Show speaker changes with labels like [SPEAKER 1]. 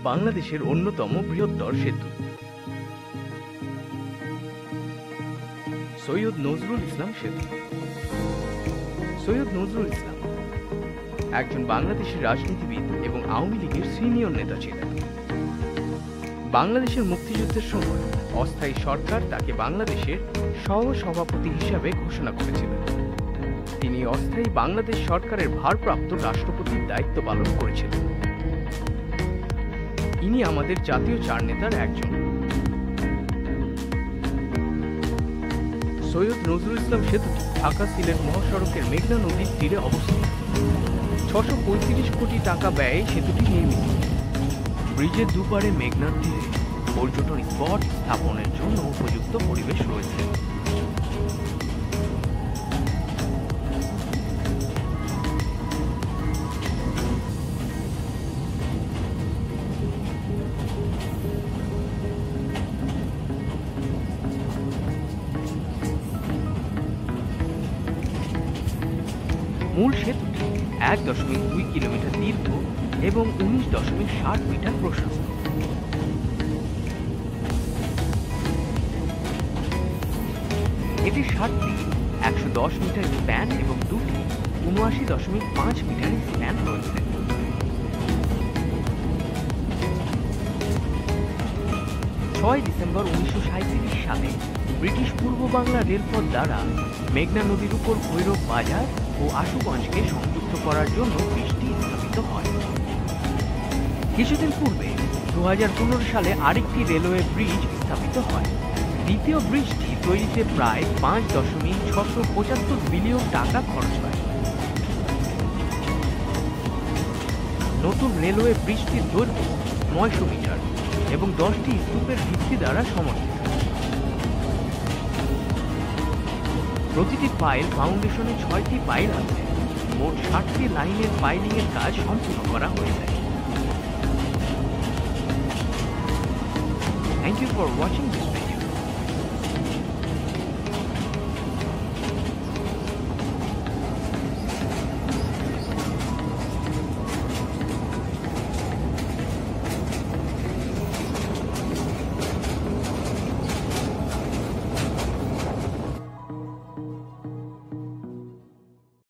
[SPEAKER 1] বাংলাদেশের অন্যতম বৃহত্তর সেতু। সৈয়দ নজরুল ইসলাম সেতু। সৈয়দ নজরুল ইসলাম একজন বাংলাদেশের রাজনীতিবিদ এবং আওয়ামী লীগের সিনিয়র নেতা ছিলেন। বাংলাদেশের মুক্তিযুদ্ধের সময় অস্থায়ী সরকার তাকে বাংলাদেশের সহ-সভাপতি হিসাবে ঘোষণা করেছিলেন। তিনি অস্থায়ী বাংলাদেশ সরকারের ভারপ্রাপ্ত রাষ্ট্রপতির দায়িত্ব পালন করেছিলেন। ইনি আমাদের জাতীয় চার নেতার একজন। সৈয়দ নজরুল ইসলাম সেতুটি ঢাকা সিলেট মহাসড়কের মেঘনা নদীর তীরে অবস্থিত। 635 কোটি টাকা ব্যয়ে সেতুটি নির্মিত। ব্রিজের দুপারে মেঘনার তীরে পর্যটন স্পট স্থাপনের জন্য উপযুক্ত পরিবেশ রয়েছে। মূল সেতুটি 1.2 কিলোমিটার দীর্ঘ এবং 19.7 মিটার প্রশস্ত। এটি 7টি 110 মিটার স্প্যান এবং 2টি 79.5 মিটার স্প্যান রয়েছে। ডিসেম্বর 1937 সালে ব্রিটিশ পূর্ব বাংলা রেলপথ দ্বারা মেঘনা নদীর উপর ভৈরব বাজার ও আশুগঞ্জকে সংযুক্ত করার জন্য ব্রিজটি স্থাপিত হয়। কিছুদিন পূর্বে 2015 সালে আরেকটি রেলওয়ে ব্রিজ স্থাপিত হয়। দ্বিতীয় ব্রিজটি তৈরিতে প্রায় 5.675 বিলিয়ন টাকা খরচ হয়। নতুন রেলওয়ে ব্রিজটির দৈর্ঘ্য 900 মিটার এবং 10টি স্তূপের ভিত্তি দ্বারা সমর্থিত। প্রতিটি পাইল ফাউন্ডেশনে 6টি পাইল আছে। মোট 60টি লাইনের পাইলিং এর কাজ সম্পূর্ণ করা হয়েছে। Thank you for watching this video.